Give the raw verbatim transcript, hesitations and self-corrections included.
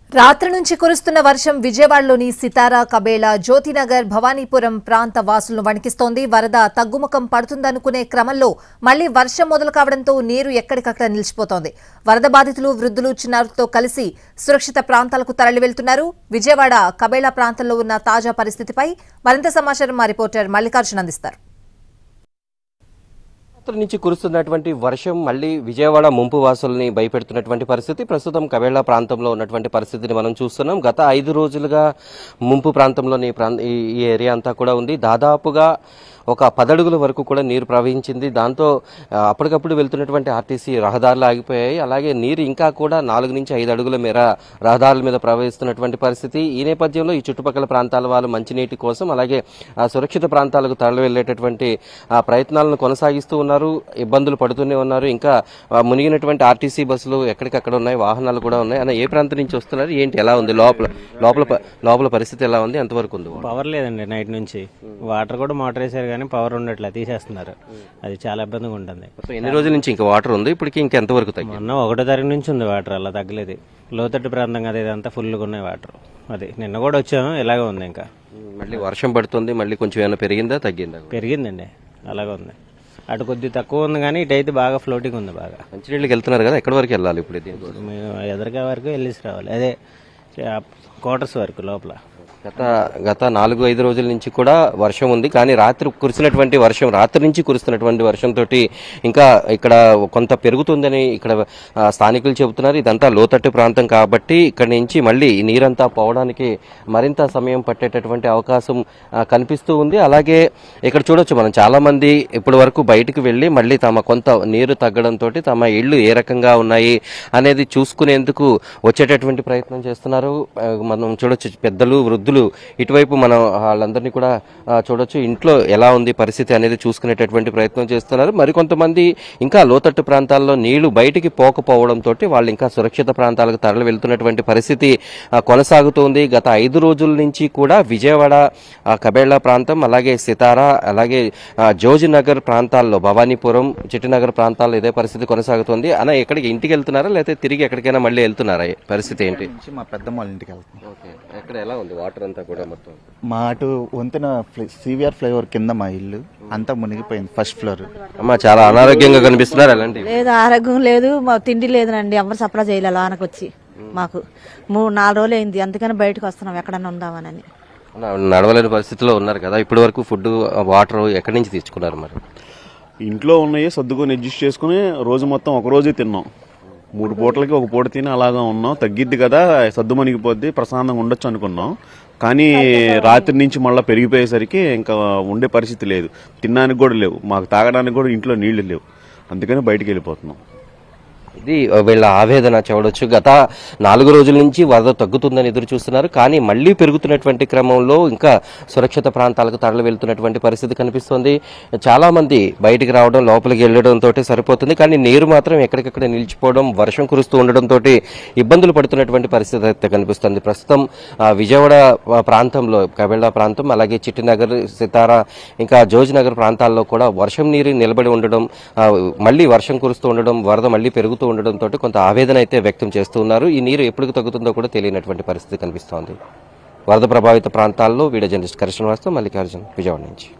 రాత్రి నుంచి కురుస్తున్న వర్షం విజయవాడలోని సితారా, కబేళ, జ్యోతినగర్, భవానీపురం ప్రాంత వాసులను వణికిస్తోంది. వరద తగ్గుముఖం పడుతుందనుకునే క్రమంలో మళ్లీ వర్షం మొదలు కావడంతో నీరు ఎక్కడికక్కడ నిలిచిపోతోంది. వరద బాధితులు, వృద్ధులు, చిన్నారులతో కలిసి సురక్షిత ప్రాంతాలకు తరలి వెళ్తున్నారు. విజయవాడ, కబేళ ప్రాంతంలో ఉన్న తాజా పరిస్థితిపై మరింత సమాచారం మా రిపోర్టర్ మల్లికార్జున్ అందిస్తారు. నుంచి కురుస్తున్నటువంటి వర్షం మళ్లీ విజయవాడ ముంపు వాసుల్ని భయపెడుతున్నటువంటి పరిస్థితి. ప్రస్తుతం కబేళ ప్రాంతంలో ఉన్నటువంటి పరిస్థితిని మనం చూస్తున్నాం. గత ఐదు రోజులుగా ముంపు ప్రాంతంలోని ఈ ఏరియా అంతా కూడా ఉంది. దాదాపుగా ఒక పదడుగుల వరకు కూడా నీరు ప్రవహించింది. దాంతో అప్పటికప్పుడు వెళ్తున్నటువంటి ఆర్టీసీ రహదారులు ఆగిపోయాయి. అలాగే నీరు ఇంకా కూడా నాలుగు నుంచి ఐదు అడుగుల మేర రహదారుల మీద ప్రవహిస్తున్నటువంటి పరిస్థితి. ఈ నేపథ్యంలో ఈ చుట్టుపక్కల ప్రాంతాల వాళ్ళు మంచినీటి కోసం అలాగే సురక్షిత ప్రాంతాలకు తరలి వెళ్లేటటువంటి ప్రయత్నాలను కొనసాగిస్తూ ఉన్నారు. ఇబ్బందులు పడుతూనే ఉన్నారు. ఇంకా మునిగినటువంటి ఆర్టీసీ బస్సులు ఎక్కడికక్కడ ఉన్నాయి, వాహనాలు కూడా ఉన్నాయి. అన్న ఏ ప్రాంతం నుంచి వస్తున్నారు, ఏంటి, ఎలా ఉంది, లోపల లోపల లోపల పరిస్థితి ఎలా ఉంది, ఎంతవరకు ఉంది? పవర్ లేదండి, నైట్ నుంచి వాటర్ కూడా మోటార్ వేసారు కానీ పవర్ ఉండట్లే, తీసేస్తున్నారు. అది చాలా ఇబ్బందిగా ఉంటుంది. ఎన్ని రోజుల నుంచి ఇంకా వాటర్ ఉంది? ఇప్పటికి ఇంకెంతవరకు తగ్గింది? మొన్న ఒకటో తారీఖు నుంచి ఉంది వాటర్, అలా తగ్గలేదు. లోతట్టు ప్రాంతం కదా ఇదంతా, ఫుల్గా ఉన్నాయి వాటర్. అది నిన్న కూడా వచ్చాము, ఇలాగే ఉంది. ఇంకా మళ్ళీ వర్షం పడుతుంది, మళ్ళీ కొంచెం ఏమైనా పెరిగిందా, తగ్గిందా? పెరిగిందండి, అలాగే ఉంది. అటు కొద్ది తక్కువ ఉంది కానీ ఇటు అయితే బాగా ఫ్లోటింగ్ ఉంది. బాగా మంచినీళ్ళకి వెళ్తున్నారు కదా, ఎక్కడి వరకు వెళ్ళాలి ఇప్పుడు? మేము ఎదరికా వరకు వెళ్ళేసి రావాలి, అదే క్వార్టర్స్ వరకు లోపల. గత గత నాలుగు ఐదు రోజుల నుంచి కూడా వర్షం ఉంది. కానీ రాత్రి కురిసినటువంటి వర్షం, రాత్రి నుంచి కురుస్తున్నటువంటి వర్షంతో ఇంకా ఇక్కడ కొంత పెరుగుతుందని ఇక్కడ స్థానికులు చెబుతున్నారు. ఇదంతా లోతట్టు ప్రాంతం కాబట్టి ఇక్కడ నుంచి మళ్ళీ నీరంతా పోవడానికి మరింత సమయం పట్టేటటువంటి అవకాశం కనిపిస్తూ ఉంది. అలాగే ఇక్కడ చూడొచ్చు మనం, చాలా మంది ఇప్పటి వరకు బయటకు వెళ్లి మళ్ళీ తమ కొంత నీరు తగ్గడంతో తమ ఇళ్లు ఏ రకంగా ఉన్నాయి అనేది చూసుకునేందుకు వచ్చేటటువంటి ప్రయత్నం చేస్తున్నారు. మనం చూడొచ్చు, పెద్దలు, వృద్ధులు ఇటువైపు మనం వాళ్ళందరినీ కూడా చూడొచ్చు. ఇంట్లో ఎలా ఉంది పరిస్థితి అనేది చూసుకునేటటువంటి ప్రయత్నం చేస్తున్నారు. మరికొంతమంది ఇంకా లోతట్టు ప్రాంతాల్లో నీళ్లు బయటికి పోకపోవడంతో వాళ్ళు ఇంకా సురక్షిత ప్రాంతాలకు తరలి వెళ్తున్నటువంటి పరిస్థితి కొనసాగుతోంది. గత ఐదు రోజుల నుంచి కూడా విజయవాడ, కబేళ ప్రాంతం, అలాగే సితారా, అలాగే జోజినగర్ ప్రాంతాల్లో, భవానీపురం, చిట్టినగర్ ప్రాంతాల్లో ఇదే పరిస్థితి కొనసాగుతోంది. అన్న, ఎక్కడికి, ఇంటికి వెళ్తున్నారా లేకపోతే తిరిగి ఎక్కడికైనా మళ్ళీ వెళ్తున్నారా? పరిస్థితి ఏంటి? మా పెద్దమ్మ వాళ్ళ ఇంటికి వెళ్తున్నాం. ఎక్కడ ఎలా ఉంది వాటర్ అంతా కూడా? మొత్తం మా అటు వంతెన సివిఆర్ ఫ్లైఓవర్ కింద మా ఇల్లు అంతా మునిగిపోయింది, ఫస్ట్ ఫ్లోర్. అమ్మా, చాలా అనారోగ్యంగా కనిపిస్తున్నారు. అలాంటి లేదు, ఆరోగ్యం లేదు, మా తిండి లేదునండి. ఎవరు సప్లై చేయలేదు లోనకి వచ్చి. మాకు మూడు నాలుగు రోజులు అయింది, అందుకని బయటకు వస్తున్నాం ఎక్కడన్నా ఉందామని. నడవలేని పరిస్థితిలో ఉన్నారు కదా, ఇప్పటి వరకు ఫుడ్, వాటర్ ఎక్కడి నుంచి తెచ్చుకున్నారు? మరి ఇంట్లో ఉన్నాయి, సర్దుకొని అడ్జస్ట్ చేసుకుని రోజు మొత్తం ఒక రోజే తిన్నాం. మూడు పూటలకి ఒక పూట తిని అలాగా ఉన్నాం. తగ్గిద్ది కదా, సర్దు మణిగిపోద్ది, ప్రశాంతంగా ఉండొచ్చు అనుకున్నాం. కానీ రాత్రి నుంచి మళ్ళీ పెరిగిపోయేసరికి ఇంకా ఉండే పరిస్థితి లేదు. తినడానికి కూడా లేవు, మాకు తాగడానికి కూడా ఇంట్లో నీళ్లు లేవు. అందుకని బయటికి వెళ్ళిపోతున్నాం. ఇది వీళ్ళ ఆవేదన చూడొచ్చు. గత నాలుగు రోజుల నుంచి వరద తగ్గుతుందని ఎదురు చూస్తున్నారు. కానీ మళ్లీ పెరుగుతున్నటువంటి క్రమంలో ఇంకా సురక్షిత ప్రాంతాలకు తరలి వెళ్తున్నటువంటి పరిస్థితి కనిపిస్తోంది. చాలా మంది బయటికి రావడం, లోపలికి వెళ్లడంతో సరిపోతుంది. కానీ నీరు మాత్రం ఎక్కడికక్కడ నిలిచిపోవడం, వర్షం కురుస్తూ ఉండడంతో ఇబ్బందులు పడుతున్నటువంటి పరిస్థితి అయితే కనిపిస్తుంది. ప్రస్తుతం విజయవాడ ప్రాంతంలో, కబేళ ప్రాంతం, అలాగే చిట్టినగర్, సితారా, ఇంకా జోజినగర్ ప్రాంతాల్లో కూడా వర్షం నీరు నిలబడి ఉండడం, మళ్లీ వర్షం కురుస్తూ ఉండడం, వరద మళ్లీ పెరుగుతూ ఉండడంతో కొంత ఆవేదన అయితే వ్యక్తం చేస్తూ ఉన్నారు. ఈ నీరు ఎప్పుడు తగ్గుతుందో కూడా తెలియనటువంటి పరిస్థితి కనిపిస్తోంది. వరద ప్రభావిత ప్రాంతాల్లో వీడియో జర్నలిస్ట్ కృష్ణవాస్తో మల్లికార్జున్, విజయవాడ నుంచి.